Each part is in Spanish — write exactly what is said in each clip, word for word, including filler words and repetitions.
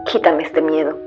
Quítame este miedo.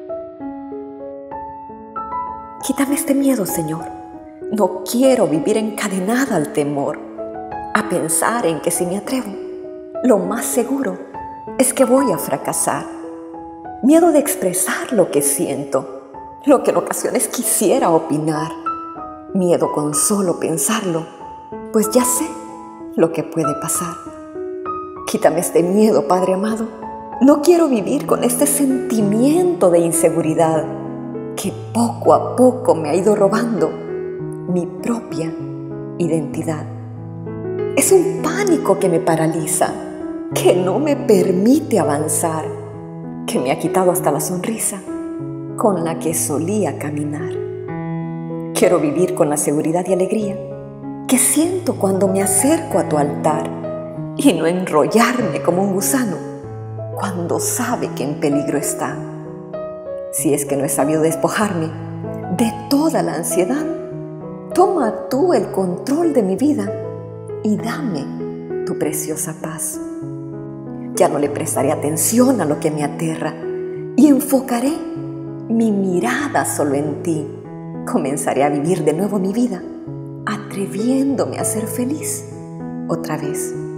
Quítame este miedo, Señor. No quiero vivir encadenada al temor, a pensar en que si me atrevo, lo más seguro es que voy a fracasar. Miedo de expresar lo que siento, lo que en ocasiones quisiera opinar. Miedo con solo pensarlo, pues ya sé lo que puede pasar. Quítame este miedo, Padre amado. No quiero vivir con este sentimiento de inseguridad que poco a poco me ha ido robando mi propia identidad. Es un pánico que me paraliza, que no me permite avanzar, que me ha quitado hasta la sonrisa con la que solía caminar. Quiero vivir con la seguridad y alegría que siento cuando me acerco a tu altar y no enrollarme como un gusano cuando sabe que en peligro está. Si es que no he sabido despojarme de toda la ansiedad, toma tú el control de mi vida y dame tu preciosa paz. Ya no le prestaré atención a lo que me aterra y enfocaré mi mirada solo en ti. Comenzaré a vivir de nuevo mi vida, atreviéndome a ser feliz otra vez.